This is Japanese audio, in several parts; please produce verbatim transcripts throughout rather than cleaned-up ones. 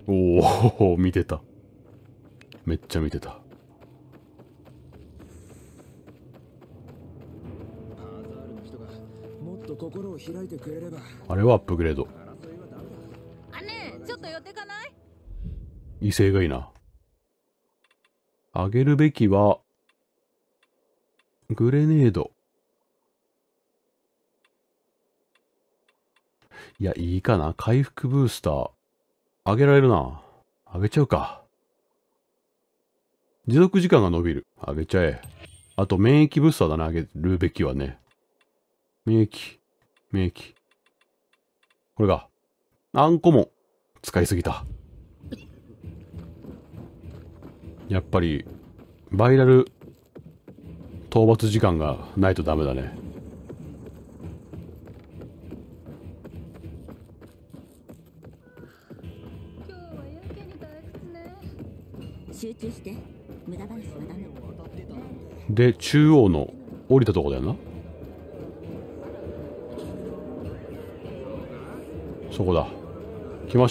おお、見てた。めっちゃ見てた。あれはアップグレード。 あ、ねえ、ちょっと寄ってかない？ 威勢がいいな。あげるべきはグレネード。いや、いいかな。回復ブースター。あげられるな。あげちゃうか。持続時間が伸びる。あげちゃえ。あと、免疫ブースターだな。あげるべきはね。免疫。免疫。これが。あんこも。使いすぎた。やっぱり、バイラル、討伐時間がないとダメだね。 今日はやけに退屈ね。 集中して。無駄話はダメ。 で、中央の降りたとこだよな。そこだ。来ました。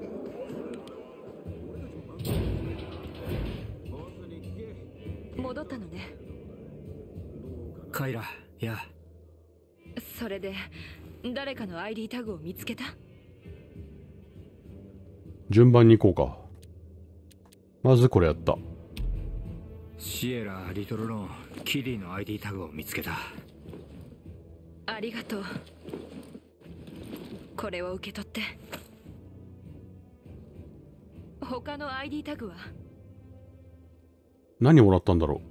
戻ったのね。 カイラ、いや。 それで誰かの アイディー タグを見つけた？ 順番に行こうか。まずこれやった。 シエラ、リトルロン、キリーの アイディー タグを見つけた。 ありがとう。これを受け取って。他の アイディー タグは？ 何もらったんだろ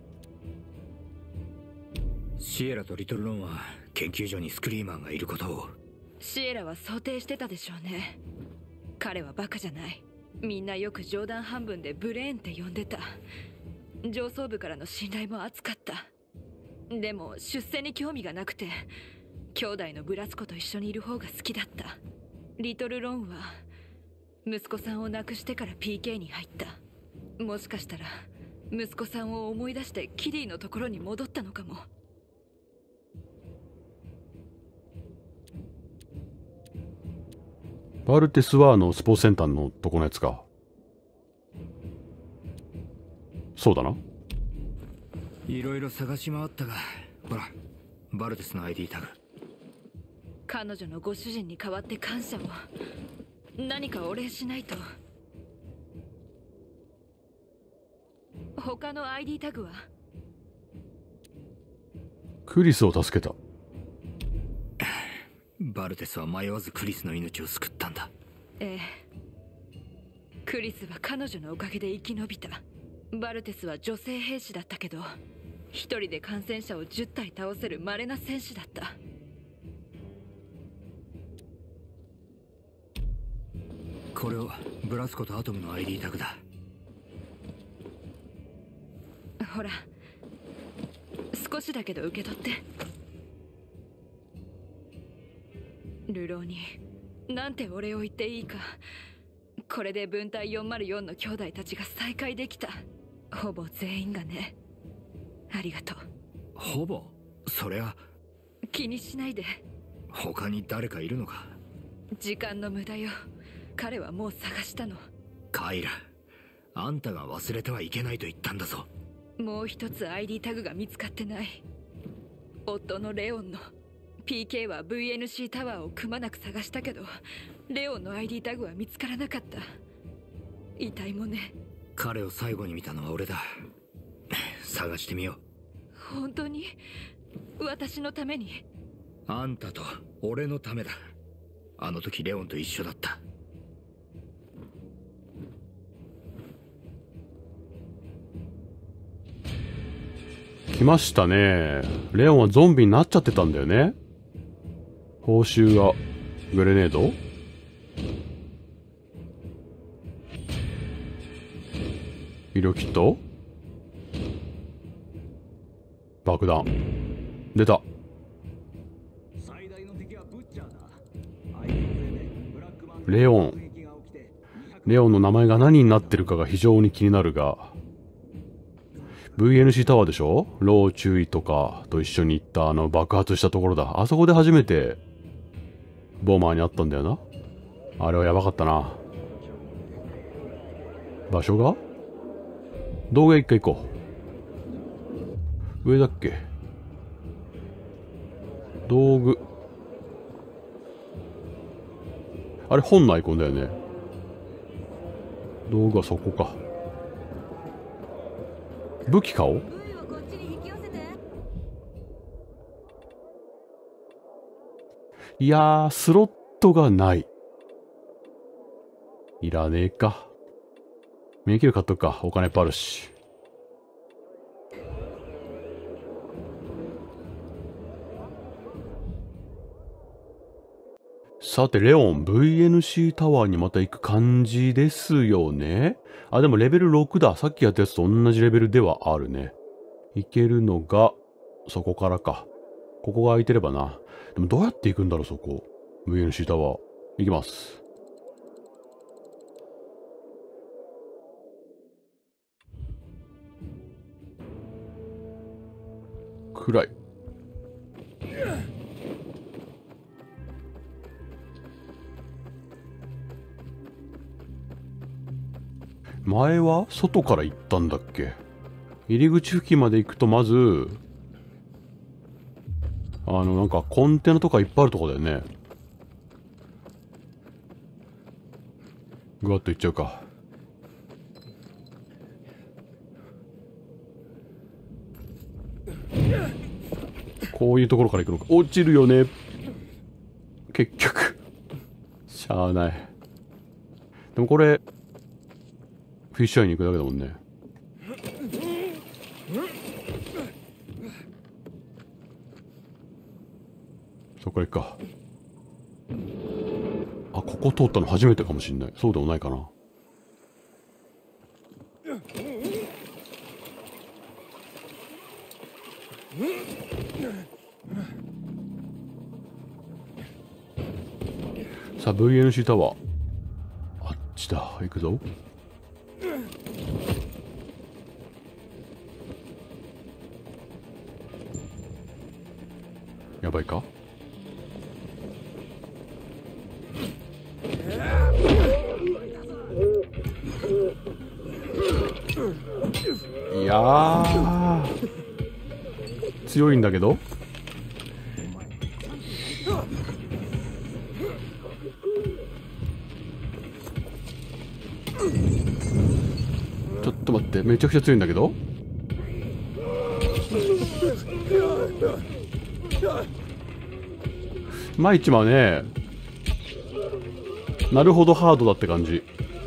う。シエラとリトルロンは研究所にスクリーマンがいることを。 シエラは想定してたでしょうね。彼はバカじゃない。みんなよく冗談半分でブレーンって呼んでた。上層部からの信頼も厚かった。でも出世に興味がなくて、兄弟のブラスコと一緒にいる方が好きだった。リトルロンは息子さんを亡くしてから ピーケー に入った。もしかしたら息子さんを思い出してキリーのところに戻ったのかも。 バルテスはあのスポーツセンターのとこのやつか。そうだな。 いろいろ探し回ったが、ほら、バルテスの アイディー タグ。 彼女のご主人に代わって感謝を。何かお礼しないと。他の アイディー タグは？ クリスを助けた。 バルテスは迷わずクリスの命を救ったんだ。 ええ。クリスは彼女のおかげで生き延びた。バルテスは女性兵士だったけど、一人で感染者をじゅったい倒せる稀な戦士だった。 これをブラスコとアトムの アイディー タグだ。 ほら、少しだけど受け取って。ルローになんてお礼を言っていいか。これで分隊よんまるよんの兄弟たちが再会できた。ほぼ全員がね。ありがとう。 ほぼ？そりゃ気にしないで。 他に誰かいるのか？ 時間の無駄よ。彼はもう探したの。 カイラ、あんたが忘れてはいけないと言ったんだぞ。 もう一つ アイディー タグが見つかってない。夫のレオンの。 ピーケー は ブイエヌシー タワーをくまなく探したけど、レオンの アイディー タグは見つからなかった。遺体もね。 彼を最後に見たのは俺だ。探してみよう。本当に？私のために？ あんたと俺のためだ。あの時レオンと一緒だった。 来ましたね。レオンはゾンビになっちゃってたんだよね。報酬がグレネード？医療キット？爆弾。出た。レオン。レオンの名前が何になってるかが非常に気になるが、ブイエヌシー タワーでしょ？ロー注意とかと一緒に行ったあの爆発したところだ。あそこで初めてボーマーに会ったんだよな。あれはやばかったな。 場所が動画一回行こう。上だっけ。道具。あれ本のアイコンだよね。道具はそこか。武器買おう。いやー、スロットがない。いらねえか。免疫力買っとくか。お金いっぱいあるし。さて、レオン、ブイエヌシー タワーにまた行く感じですよね。あ、でもレベルろくだ。さっきやったやつと同じレベルではあるね。行けるのが、そこからか。ここが空いてればな。でもどうやって行くんだろう、そこ。ブイエヌシー タワー。行きます。暗い。前は外から行ったんだっけ。入り口付近まで行くとまず、あのなんかコンテナとかいっぱいあるとこだよね。ぐわっと行っちゃうか。こういうところから行くのか。落ちるよね。結局。しゃあない。でもこれ、フィッシュアイに行くだけだもんね。そこから行くか。あ、ここ通ったの初めてかもしんない。そうでもないかな。さあ ブイエヌシー タワーあっちだ。行くぞ。やばいか。いやー強いんだけど。ちょっと待って、めちゃくちゃ強いんだけど。まあ一番ね、なるほどハードだって感じ。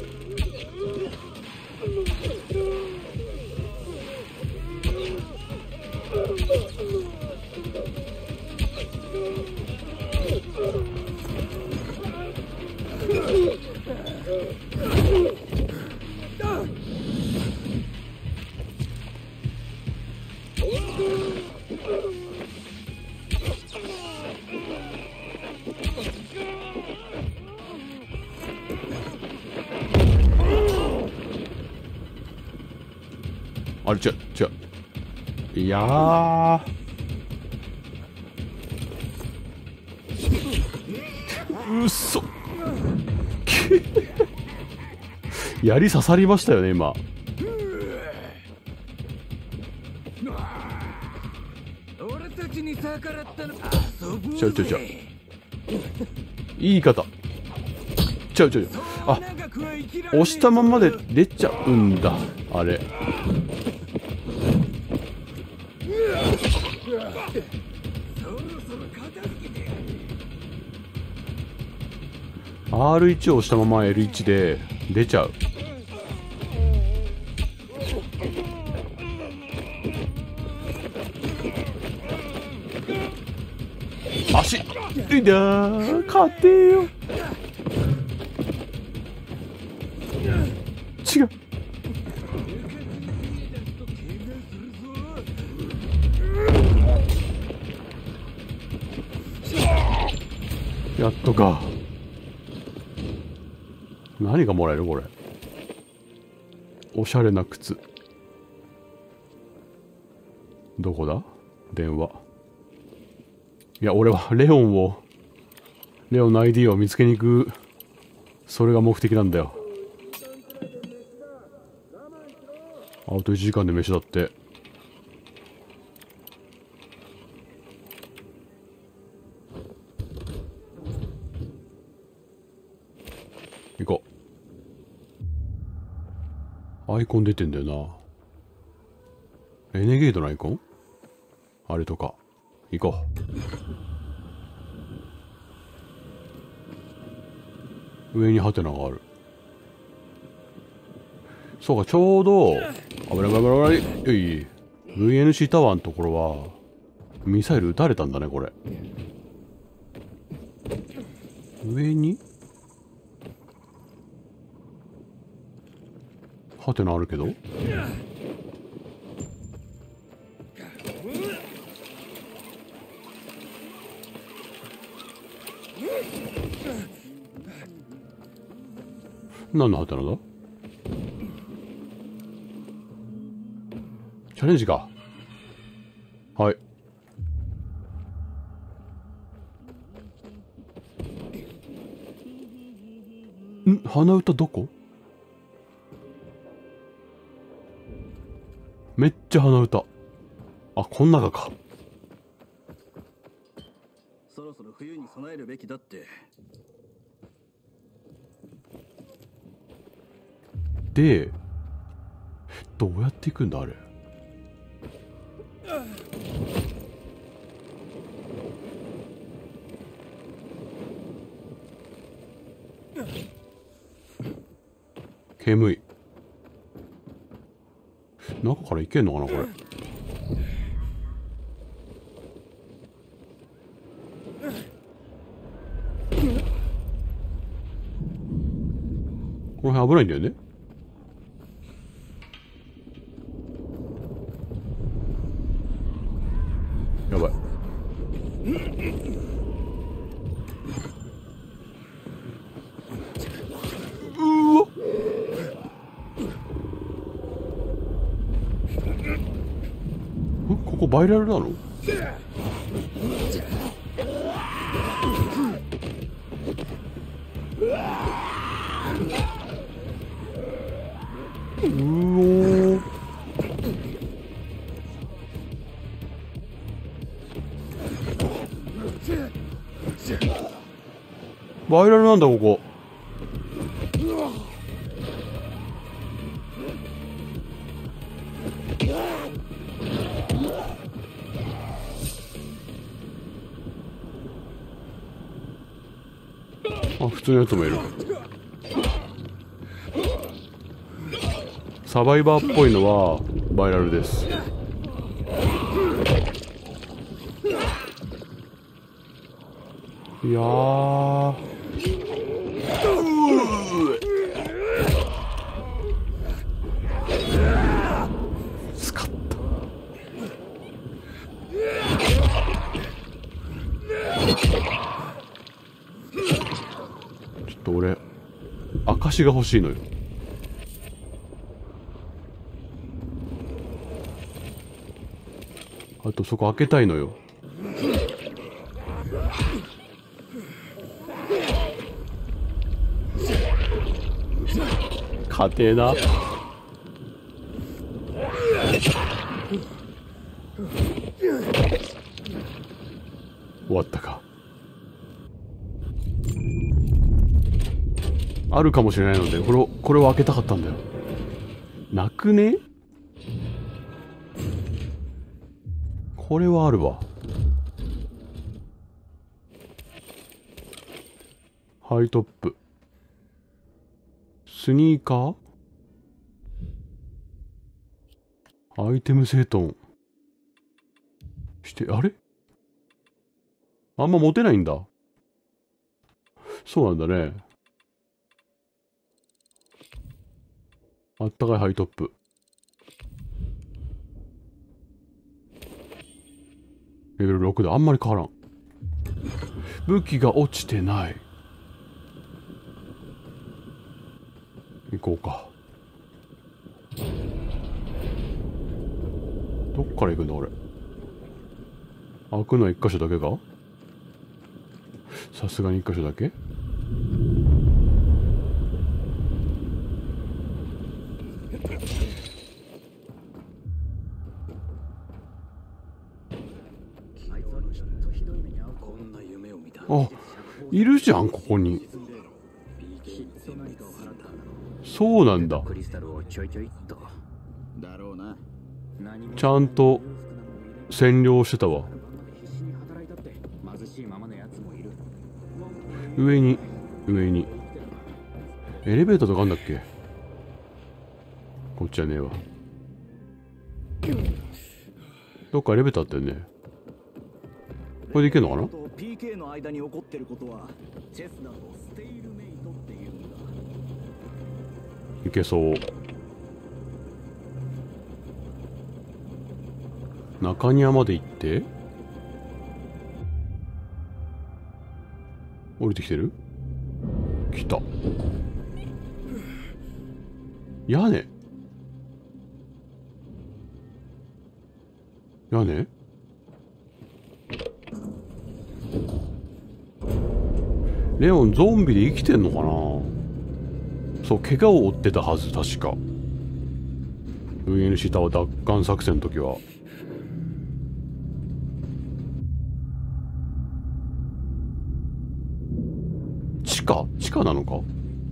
あれ違う違う。いやーうっそ槍刺さりましたよね今。ちゃうちゃうちゃう。いい方。ちゃうちゃうちゃう。あ、押したままで出ちゃうんだあれ。アールワン を押したまま エルワン で出ちゃう。足いだー勝てよ。違う。やっとか。何がもらえるこれ。おしゃれな靴。どこだ電話。いや俺はレオンをレオンの アイディー を見つけに行く、それが目的なんだよ。 あといちじかんで飯だって。行こう。アイコン出てんだよな。レネゲードのアイコンあれとか。行こう。上にハテナがある。そうか、ちょうど、危ない危ない危ない。よい。ブイエヌシー タワーのところは、ミサイル撃たれたんだね、これ。上にハテナあるけど、何のハテナだ。チャレンジか。はい。ん、鼻歌どこ？めっちゃ鼻歌。あ、こん中か。 そろそろ冬に備えるべきだって。 で、どうやって行くんだあれ。煙い。中から行けんのかなこれ。この辺危ないんだよね。やばい。うわっ、ここバイラルなの？うおー、バイラルなんだここ。あ、普通のやつもいる。サバイバーっぽいのはバイラルです。いやー、スカッと。ちょっと俺証が欲しいのよ。あとそこ開けたいのよ。家庭な。終わったか。あるかもしれないので、これをこれを開けたかったんだよ。なくね？これはあるわ。ハイトップ。スニーカー？アイテム整頓して、あれ？あんま持てないんだ。そうなんだね。あったかいハイトップ。レベルろくだ。あんまり変わらん。武器が落ちてない。行こうか。どっから行くんだ俺。開くのは一箇所だけか？さすがに一箇所だけ？ あ、いるじゃん、ここに。そうなんだ。 クリスタルをちょいちょいっとだろうな。 ちゃんと占領してたわ。 必死に働いたって貧しいままのやつもいる。 上に上にエレベーターとかあんだっけ。こっちはねえわ。どっかエレベーターあったよね。これでいけんのかな。 ピーケー の間に起こってることはチェスだとステイルメイトっていうんだ。 いけそう。中庭まで行って降りてきてる。来た。屋根屋根。レオンゾンビで生きてんのかな。そう、怪我を負ってたはず、確か ブイエヌシー タワー奪還作戦の時は。地下地下なのか。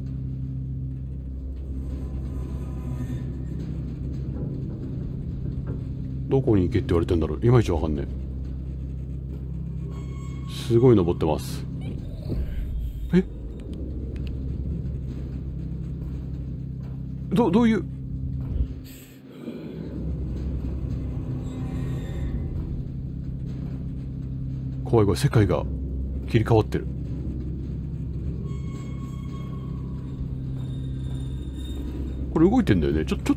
どこに行けって言われてんだろう。いまいちわかんねえ。すごい登ってます。え、どどういう。怖い怖い。世界が切り替わってる。これ動いてんだよね。ちょちょ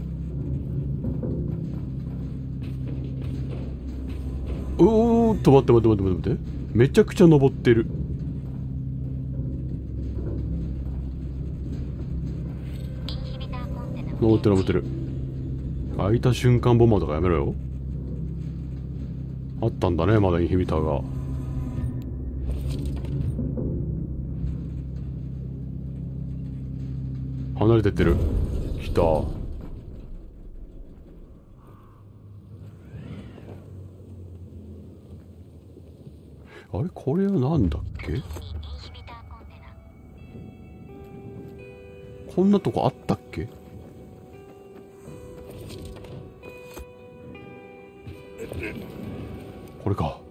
おーっと待って待って待って待って。めちゃくちゃ登ってる。登ってる登ってる。開いた瞬間ボンバーとかやめろよ。あったんだね、まだインヒビターが。離れてってる。来た。あれ、これはなんだっけ。こんなとこあったっけ。これか。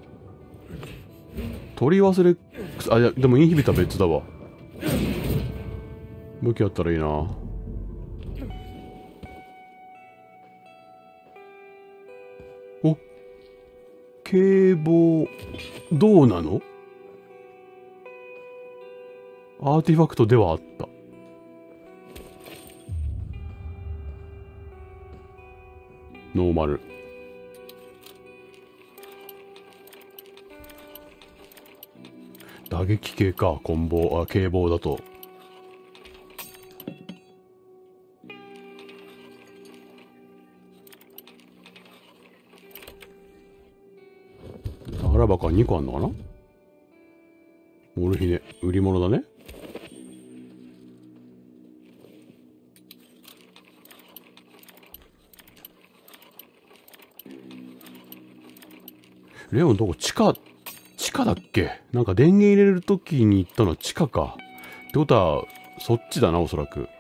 取り忘れ。あ、いや、でもインヒビター別だわ。武器あったらいいな。お、警棒どうなの。アーティファクトではあった。ノーマル。打撃系か。コンボ、あ、警棒だと。宝箱はにこあんのかな。モルヒネ売り物だね。レオンどこ。地下地下だっけ。なんか電源入れるときに行ったのは地下か。ってことはそっちだな、おそらく。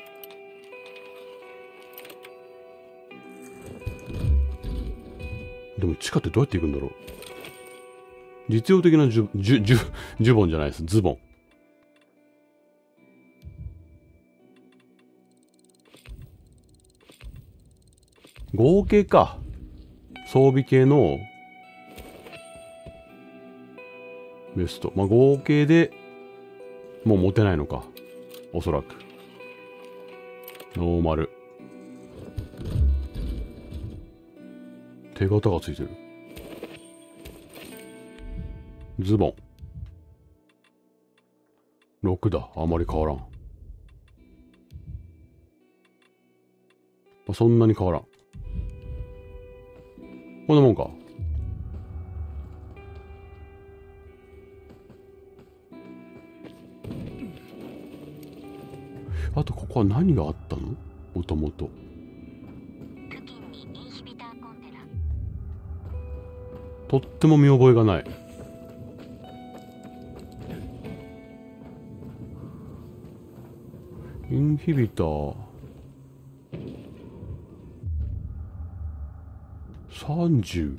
でも地下ってどうやって行くんだろう。実用的なジュジュジュジュボンじゃないです。ズボン。合計か。装備系のベスト。まあ、合計でもう持てないのか。おそらく。ノーマル。手形がついてる。ズボン。ろくだ。あまり変わらん。まあ、そんなに変わらん。こんなもんか。あとここは何があったの？もともと。とっても見覚えがない。 インヒビターさんじゅう。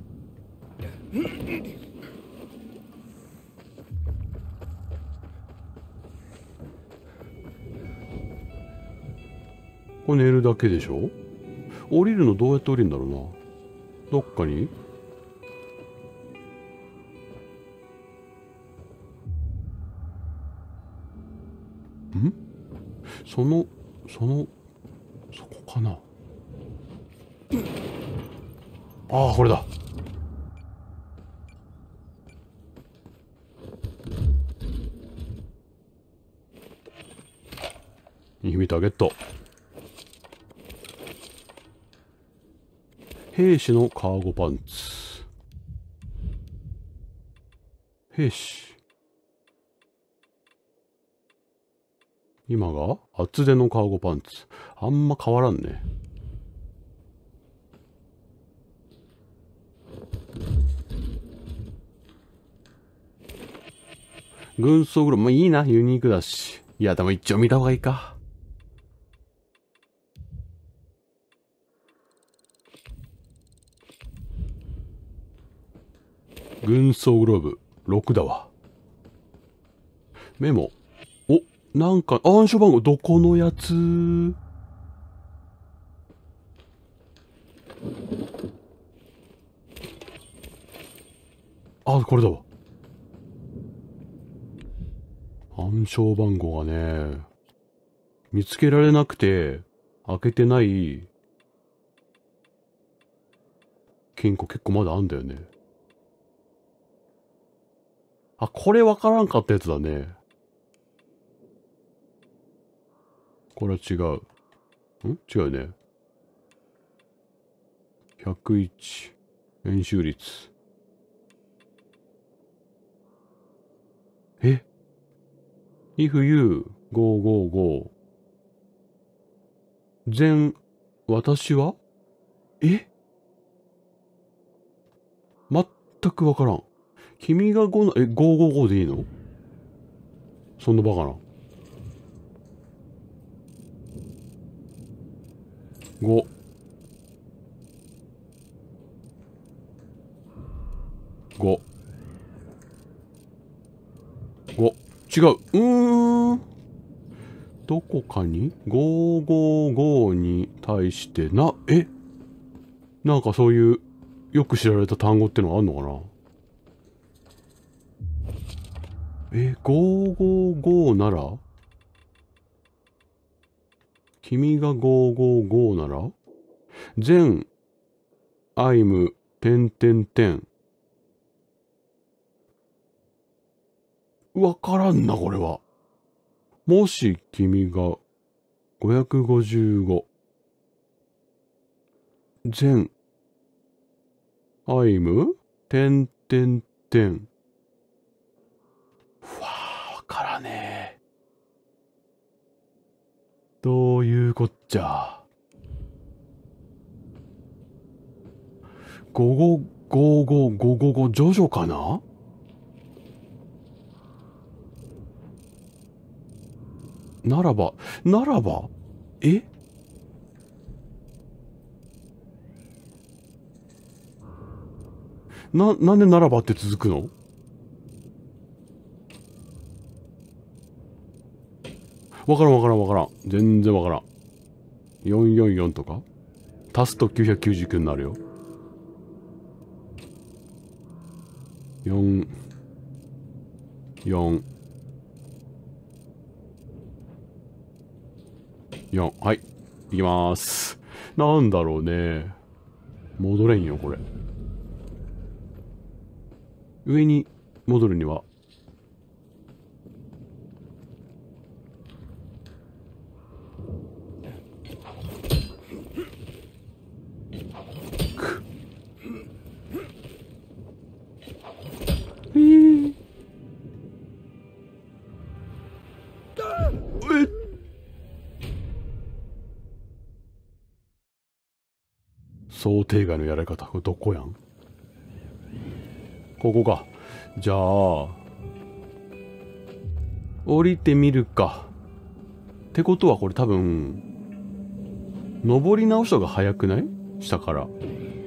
これ寝るだけでしょ。降りるのどうやって降りるんだろうな。どっかにんそのそのそこかな。ああこれだ。インヒビターゲット。兵士のカーゴパンツ。兵士。今が厚手のカーゴパンツ。あんま変わらんね。軍曹グローブ。まあいいな、ユニークだし。いや、でも一応見た方がいいか。軍曹グローブろくだわ。メモ。お、なんか暗証番号どこのやつ。あ、これだわ。暗証番号がね、見つけられなくて開けてない金庫結構まだあんだよね。あ、これわからんかったやつだね。これは違う。ん違うよね。ひゃくいち。円周率。え ?if you ごーごーごー。全、私はえ全くわからん。君がごの、え、ごーごーごでいいの？そんなバカな。ご。ご。ご。違う。うーん。どこかにごーごーごに対してな、えなんかそういうよく知られた単語ってのがあんのかな。え、ごーごーごなら君がごーごーごなら全アイム点点点わからんなこれは。もし君がごひゃくごじゅうご全アイム点点点ふわーわからねえ。どういうこっちゃ。ごごごごごごごジョジョかな。ならばならばえな、なんでならばって続くの。わからんわからんわからん。全然わからん。よんよんよんとか足すときゅうひゃくきゅうじゅうきゅうになるよ。よん、よん、よん。はい。いきまーす。なんだろうね。戻れんよ、これ。上に戻るには。く。えー。え想定外のやられ方。これどこやん。ここか。じゃあ降りてみるか。ってことはこれ多分、登り直した方が早くない？下から。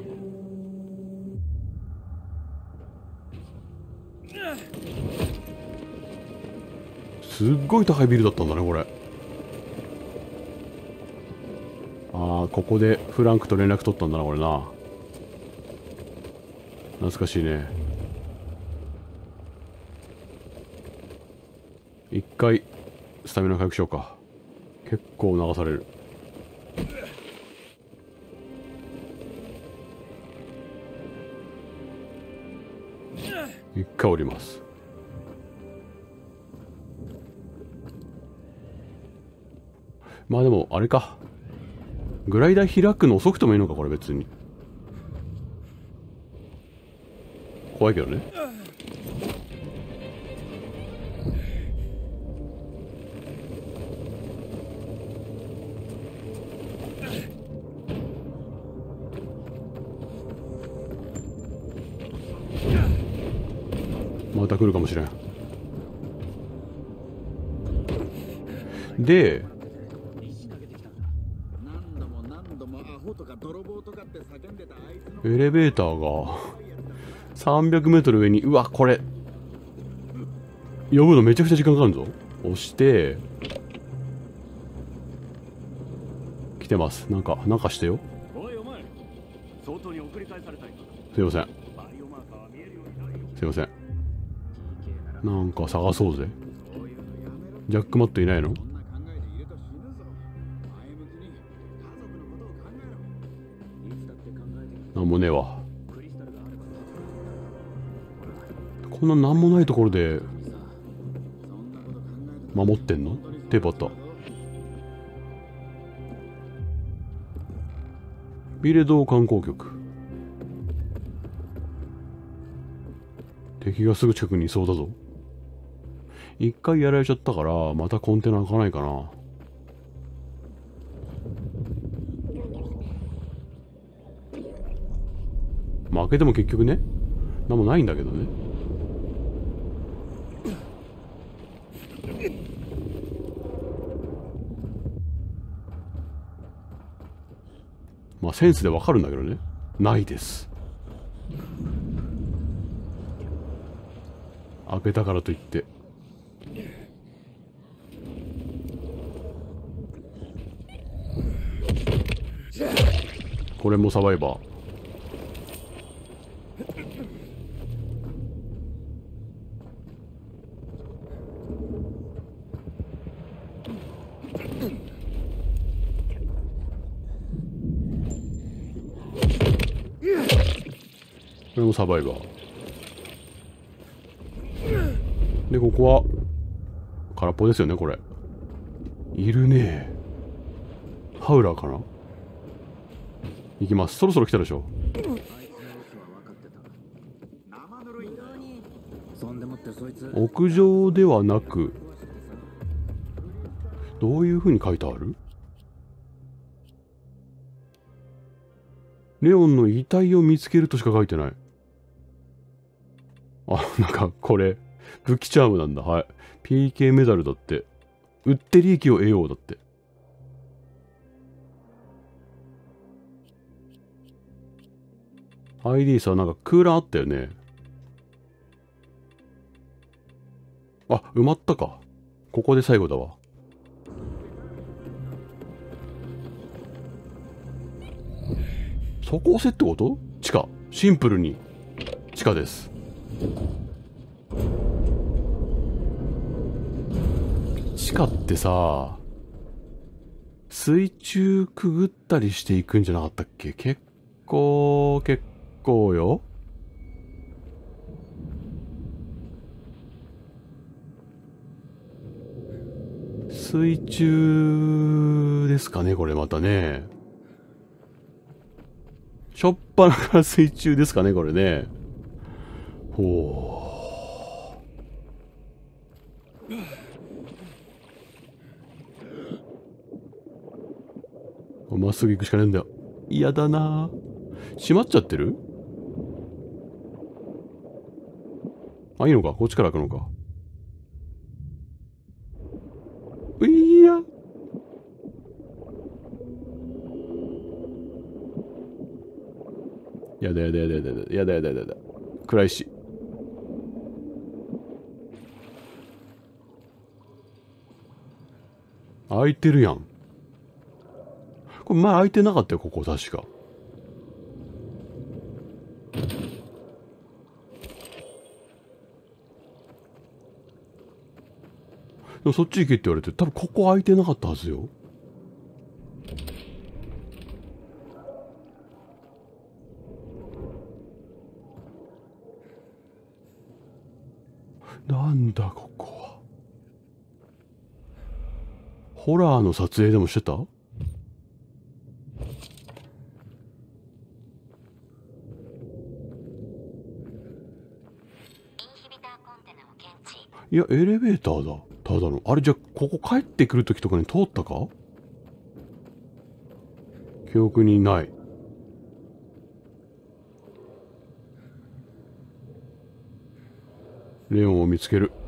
すっごい高いビルだったんだね、これ。ああ、ここでフランクと連絡取ったんだな、これな。懐かしいね。一回、スタミナ回復しようか。結構流される。一回降ります。まあでも、あれか。グライダー開くの遅くてもいいのか、これ別に。怖いけどね。また来るかもしれん。で、エレベーターがさんびゃくメートル上に、うわ、これ呼ぶのめちゃくちゃ時間かかるぞ。押して来てます。なんかなんかしてよ。すいません、すいません。なんか探そうぜ。ジャックマットいないの？なんもねえわ。こんななんもないところで守ってんの？テープあった。ビレドー観光局。敵がすぐ近くにいそうだぞ。一回やられちゃったからまたコンテナ開かないかな。まあ開けても結局ね、なんもないんだけどね。まあセンスでわかるんだけどね。ないです。開けたからといってこれもサバイバー。これもサバイバーで、ここは空っぽですよね。これいるね。ハウラーかな。行きます。そろそろ来たでしょ。屋上ではなく、どういう風に書いてある？レオンの遺体を見つけるとしか書いてない。あ、なんかこれ武器チャームなんだ。はい。ピーケー メダルだって。売って利益を得ようだって。アイディー さ、なんか空欄あったよね。あ、埋まったか。ここで最後だわ。そこ押せってこと？地下。シンプルに地下です。地下ってさ、水中くぐったりしていくんじゃなかったっけ？結構結構よ。水中ですかね、これまたね。しょっぱなから水中ですかね、これね。ほう。まっすぐ行くしかねえんだよ。嫌だな。閉まっちゃってる？あ、いいのか？こっちから開くのか。いや、 やだやだやだやだやだやだやだやだ。暗いし。開いてるやん。これ前開いてなかったよ、ここ確か。でもそっち行けって言われて、多分ここ開いてなかったはずよ。なんだここは。ホラーの撮影でもしてた？ インヒビターコンテナを検知。 いや、エレベーターだ。ただの。あれ、じゃあ、ここ帰ってくるときとかに通ったか？記憶にない。レオンを見つける。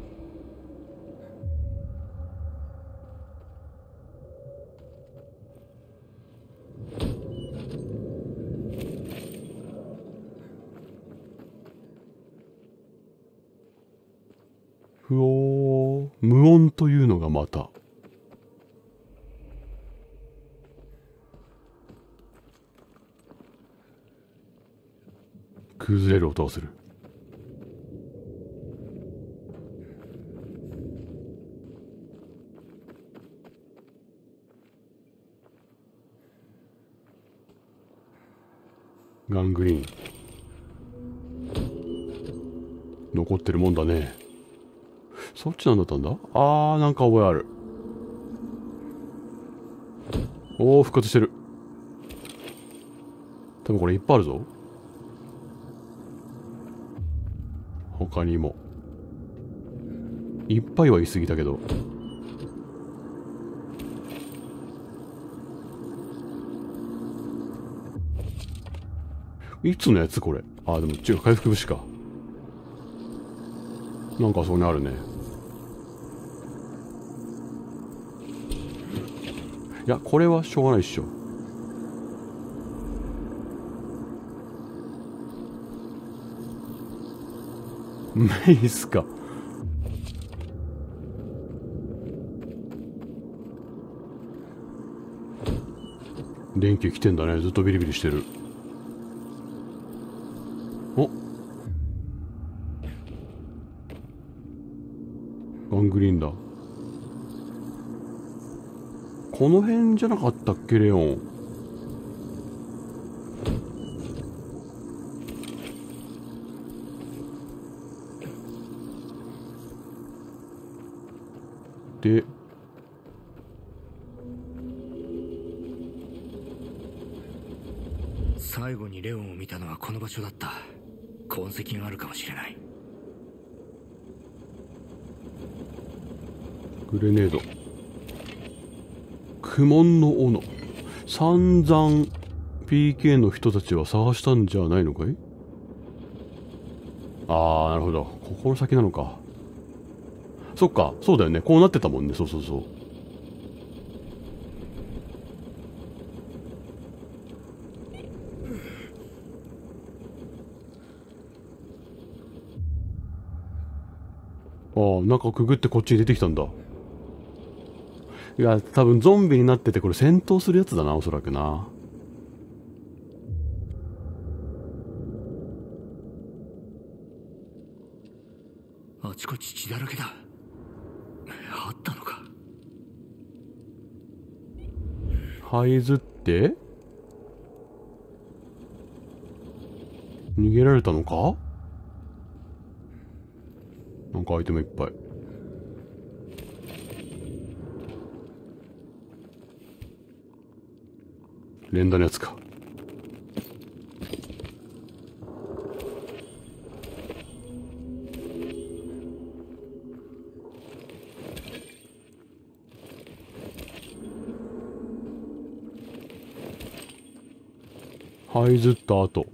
ふおー、無音というのがまた。崩れる音がする。ガングリーン。残ってるもんだね。そっちなんだったんだ。あー、なんか覚えある。おー、復活してる。多分これいっぱいあるぞ。他にも。いっぱいは言い過ぎたけど。いつのやつこれ。あ、でも違う、回復節か。なんかあそこにあるね。いや、これはしょうがないっしょ。メイスか。電気来てんだね。ずっとビリビリしてる。お、ガングリーンだ。この辺じゃなかったっけ、レオン。で、 最後にレオンを見たのはこの場所だった。痕跡があるかもしれない。 グレネード。苦悶の斧。散々 ピーケー の人たちは探したんじゃないのかい？あー、なるほど。ここの先なのか。そっか、そうだよね。こうなってたもんね。そうそうそう。ああ、なんかくぐってこっちに出てきたんだ。いや、多分ゾンビになってて、これ戦闘するやつだな、おそらくな。 あちこち血だらけだ。あったのか。 這いずって逃げられたのか。なんかアイテムいっぱい。連打のやつか。這いずった後。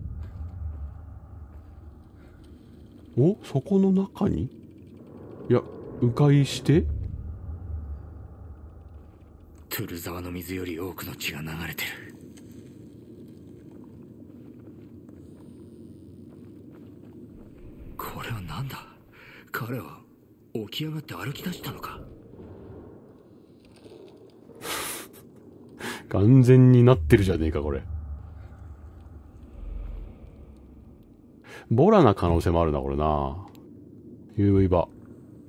お、そこの中に、いや、迂回してトゥル沢の水より多くの血が流れてる。 彼は起き上がって歩き出したのか。 完全になってるじゃねえかこれ。ボラな可能性もあるなこれな。 ユーブイ バー。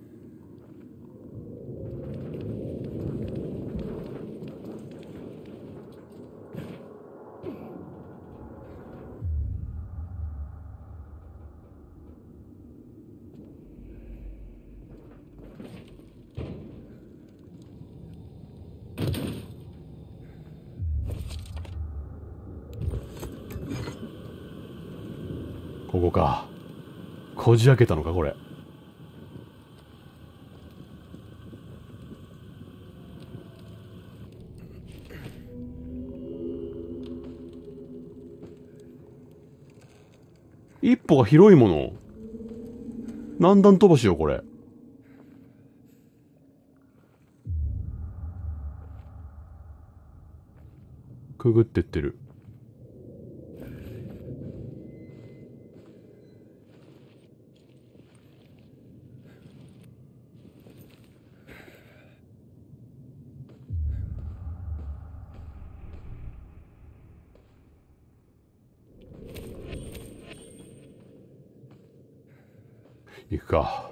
ここか。こじ開けたのかこれ。一歩が広いもの。何段飛ばしよこれ。くぐってってる。行くか。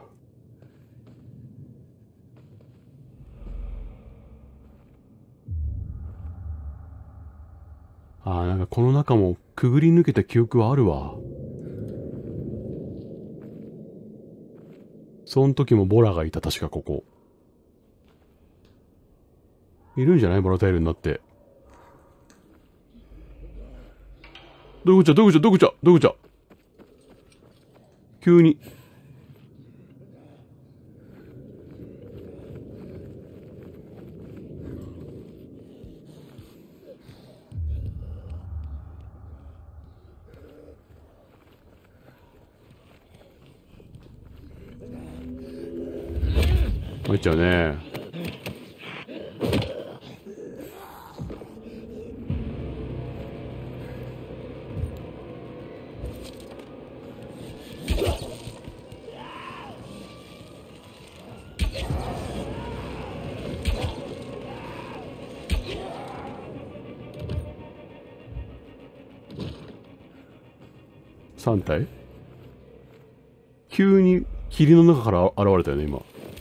ああ、なんかこの中もくぐり抜けた記憶はあるわ。その時もボラがいた、確かここ。いるんじゃないボラタイルになって。どこちゃどこちゃどこちゃどこちゃ急に。入っちゃうね。さん体急に霧の中から現れたよね今。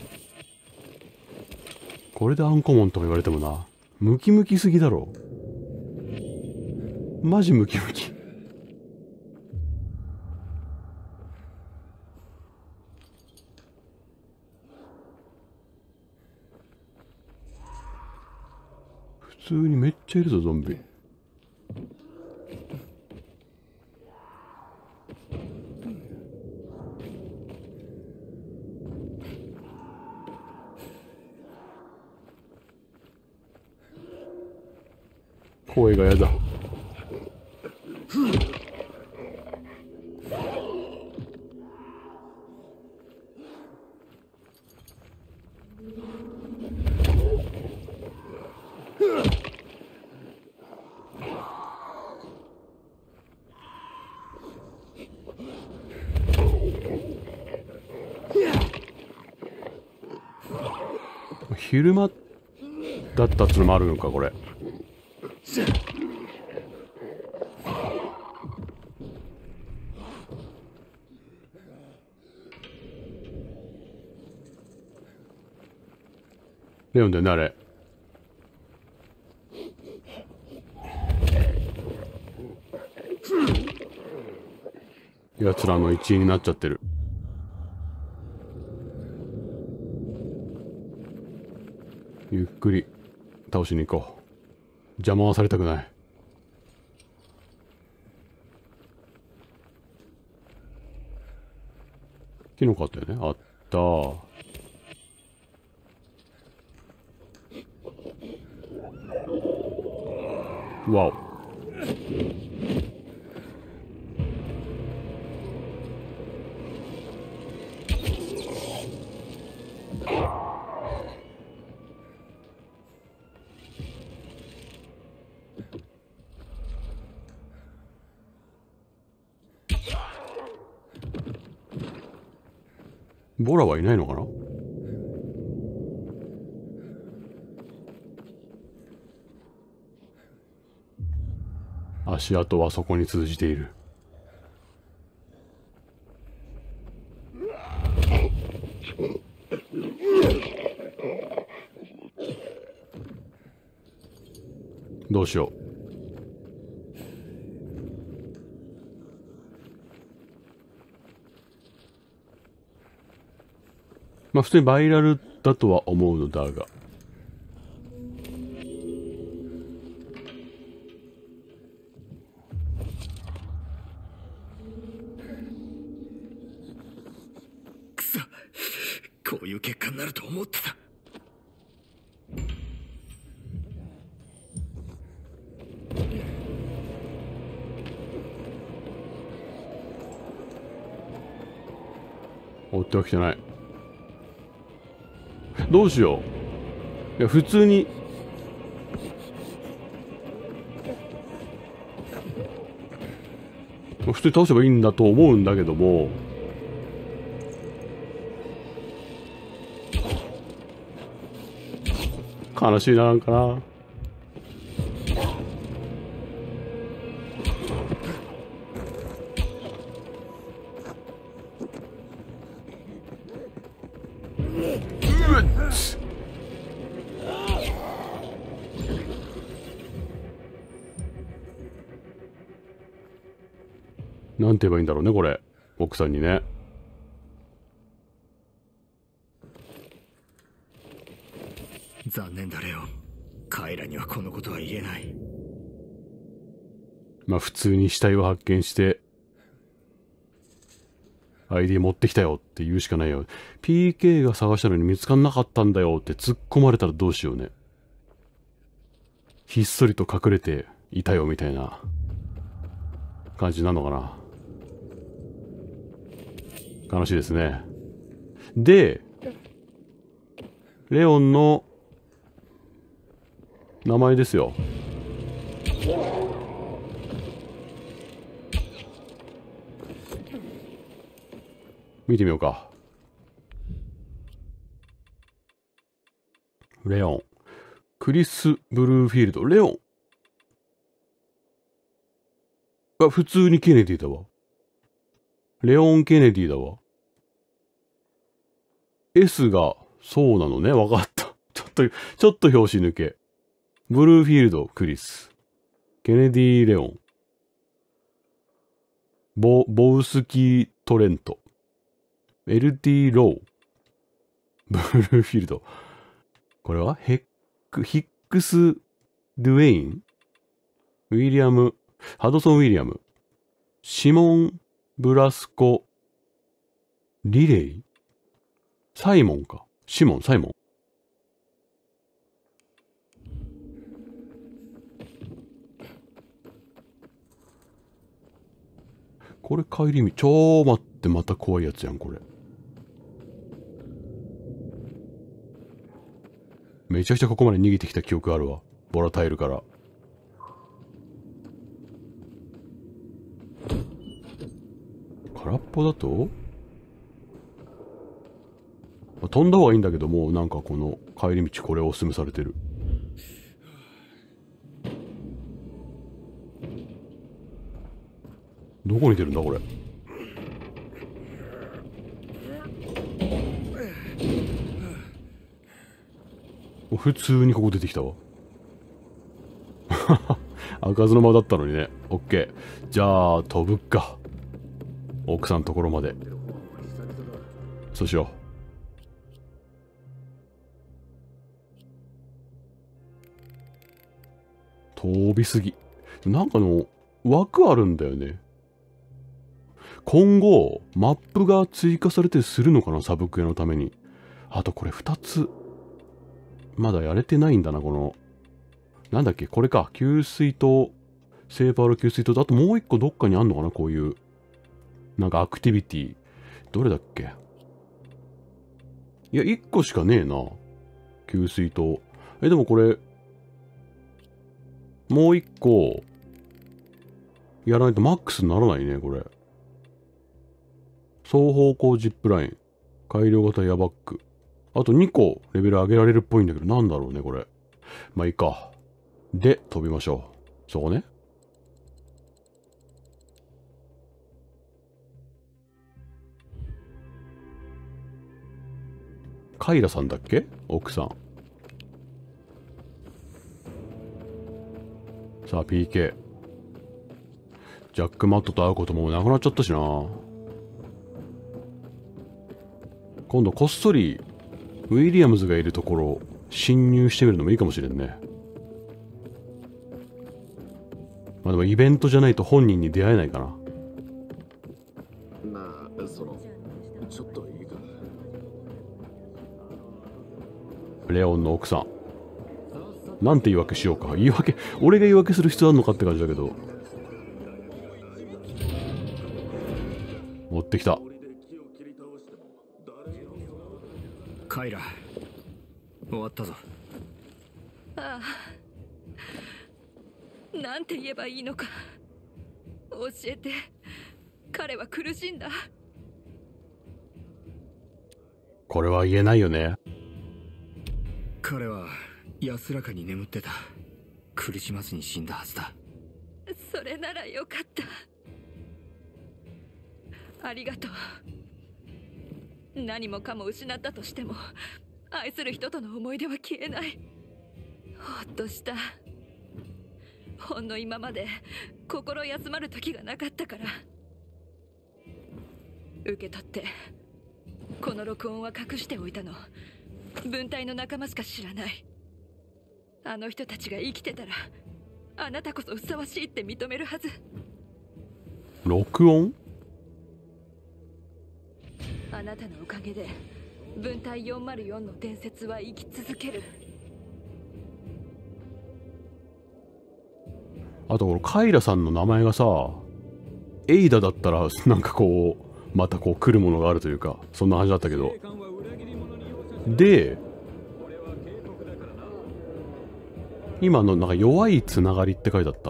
これでアンコモンとも言われてもな、ムキムキすぎだろ。マジムキムキ。普通にめっちゃいるぞゾンビ。声がやだ。昼間だったっつうのもあるのかこれ。レオンだよねあれ。奴らの一員になっちゃってる。ゆっくり倒しに行こう。邪魔はされたくない。キノコあったよね。あったー。わお。 ボラはいないのかな。足跡はそこに通じている。どうしよう。まあ普通にバイラルだとは思うのだが。 くそ、こういう結果になると思ってた。 追ってはきてない。どうしよう。いや普通に普通に倒せばいいんだと思うんだけども、悲しいな、なんかな。なんて言えばいいんだろうね、これ。奥さんにね。 残念だレオン。カイラにはこのことは言えない。 まあ普通に死体を発見して、アイディー 持ってきたよって言うしかないよ。ピーケー が探したのに見つかんなかったんだよって突っ込まれたらどうしようね。ひっそりと隠れていたよみたいな感じなのかな。悲しいですね。で、レオンの名前ですよ。見てみようか。レオン。クリス・ブルーフィールド。レオン。あ、普通にケネディだわ。レオン・ケネディだわ。S が、そうなのね。わかった。ちょっと、ちょっと拍子抜け。ブルーフィールド、クリス。ケネディ・レオン。ボ、ボウスキー・トレント。エルティ・ロー。ブルーフィールド。これはヘック、ヒックス・ドゥエイン。ウィリアム、ハドソン・ウィリアム。シモン・ブラスコ・リレイ。サイモンか。シモン、サイモン。これ帰り道。ちょー待って、また怖いやつやん、これ。めちゃくちゃここまで逃げてきた記憶あるわ。ボラタイルから。空っぽだと飛んだ方がいいんだけども、なんかこの帰り道これをおすすめされてる。どこに出るんだこれ。普通にここ出てきたわ。開かずの間だったのにね。オッケー。じゃあ飛ぶか。奥さんのところまで。そうしよう。飛びすぎ。なんかの枠あるんだよね。今後マップが追加されてするのかな、サブクエのために。あとこれふたつまだやれてないんだな。このなんだっけ、これか。給水とセーバーの給水と、あともう一個どっかにあんのかな、こういうなんかアクティビティ。どれだっけ。いやいっこしかねえな、給水と。えでもこれもう一個やらないとマックスにならないね、これ。双方向ジップライン。 改良型エアバッグ。あとにこレベル上げられるっぽいんだけど、なんだろうね、これ。まあいいか。で、飛びましょう。そこね。カイラさんだっけ？奥さん。さあ ピーケー。ジャック・マットと会うこともなくなっちゃったしな。今度こっそりウィリアムズがいるところ侵入してみるのもいいかもしれんね。まあでもイベントじゃないと本人に出会えないかな。 なあ、そのちょっといいか。 レオンの奥さん。なんて言い訳しようか。言い訳、俺が言い訳する必要あるのかって感じだけど。持ってきた。 カイラ、終わったぞ。 ああ、なんて言えばいいのか。教えて。彼は苦しんだ。 これは言えないよね。 彼は安らかに眠ってた。苦しまずに死んだはずだ。 それならよかった。ありがとう。何もかも失ったとしても愛する人との思い出は消えない。ほっとした。ほんの今まで心休まる時がなかったから。受け取って。この録音は隠しておいたの。分隊の仲間しか知らない。あの人たちが生きてたらあなたこそふさわしいって認めるはず。 録音？ あなたのおかげで分隊よんまるよんの伝説は生き続ける。 あとこのカイラさんの名前がさ、エイダだったらなんかこうまたこう来るものがあるというか、そんな話だったけど。で今のなんか弱いつながりって書いてあった？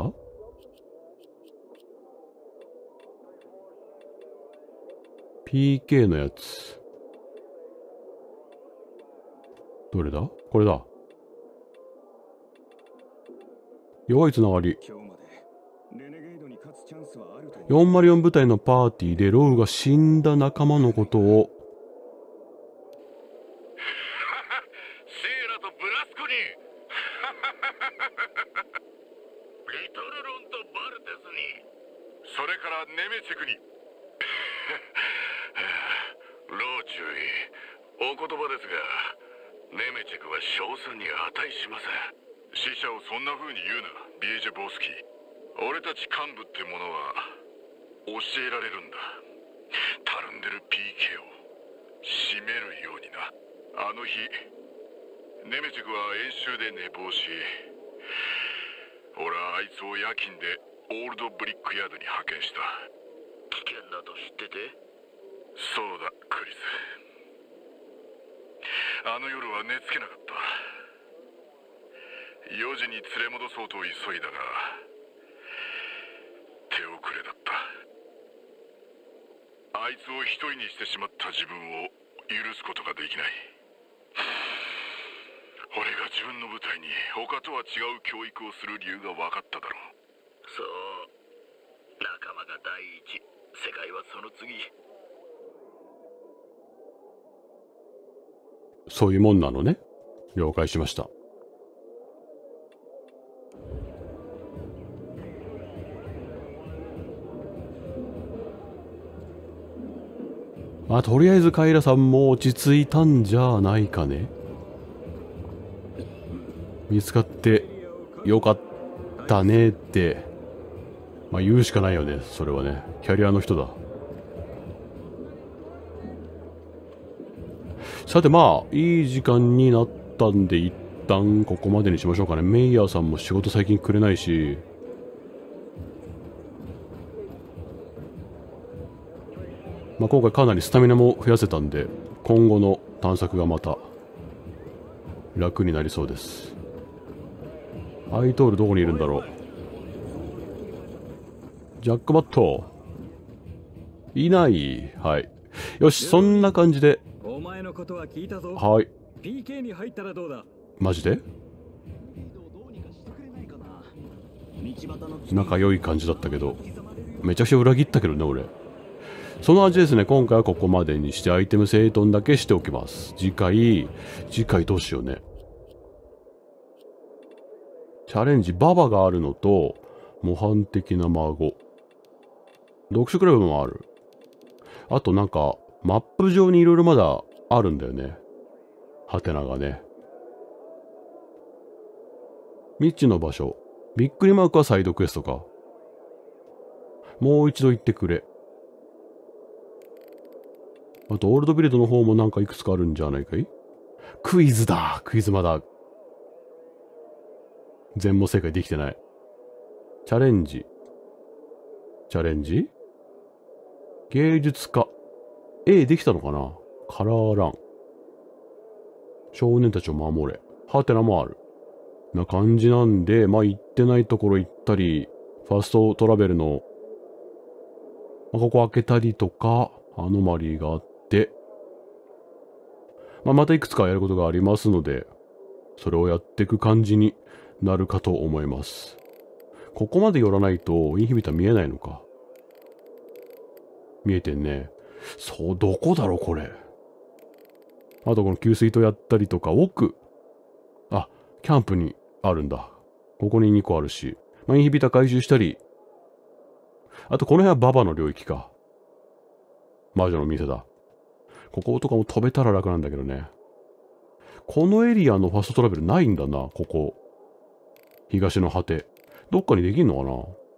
ピーケー のやつ。どれだ？これだ。弱いつながり。よんまるよん部隊のパーティーでロウが死んだ仲間のことをシーラとブラスコにリトルロンとバルテスに、それからネメチェクに老中尉、お言葉ですがネメチェクは称賛に値しません。死者をそんな風に言うな、ビエジェ・ボスキー。俺たち幹部ってものは教えられるんだ。たるんでる ピーケー を締めるようにな。あの日ネメチェクは演習で寝坊し、俺はあいつを夜勤でオールドブリックヤードに派遣した。危険だと知ってて？そうだ、クリス。あの夜は寝つけなかった。よじに連れ戻そうと急いだが手遅れだった。あいつを一人にしてしまった自分を許すことができない。俺が自分の部隊に他とは違う教育をする理由が分かっただろう。そう、仲間が第一、世界はその次。 そういうもんなのね。了解しました。まあとりあえずカイラさんも落ち着いたんじゃないかね。見つかってよかったねってまあ言うしかないよね。それはね、キャリアの人だ。さてまあいい時間になったんで一旦ここまでにしましょうかね。メイヤーさんも仕事最近くれないし、まあ今回かなりスタミナも増やせたんで今後の探索がまた楽になりそうです。アイトールどこにいるんだろう。ジャックバットいない。はい、よし、そんな感じで前のことは聞いたぞ。 はい。 ピーケー に入ったらどうだ。 マジで仲仲良い感じだったけど、めちゃくちゃ裏切ったけどね、俺。その味ですね、今回はここまでにしてアイテム整頓だけしておきます。次回、次回どうしようね。チャレンジ、ババがあるのと、模範的な孫。読書クラブもある。あとなんか、マップ上にいろいろまだあるんだよね。ハテナがね。未知の場所。びっくりマークはサイドクエストか。もう一度言ってくれ。あと、オールドビルドの方もなんかいくつかあるんじゃないかい？クイズだ！クイズまだ。全問正解できてない。チャレンジ。チャレンジ？芸術家。A できたのかな？カラーラン。少年たちを守れ。ハテナもある。な感じなんで、まあ行ってないところ行ったり、ファストトラベルの、まあ、ここ開けたりとか、アノマリーがあって、まあまたいくつかやることがありますので、それをやっていく感じになるかと思います。ここまで寄らないと、インヒビター見えないのか。見えてんね。そう、どこだろう、これ。あとこの給水塔やったりとか、奥。あ、キャンプにあるんだ。ここににこあるし。まあ、インヒビター回収したり。あとこの辺はババの領域か。魔女の店だ。こことかも飛べたら楽なんだけどね。このエリアのファストトラベルないんだな、ここ。東の果て。どっかにできんのかな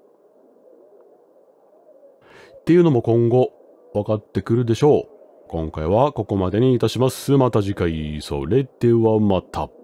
っていうのも今後分かってくるでしょう。今回はここまでにいたします。また次回。それではまた。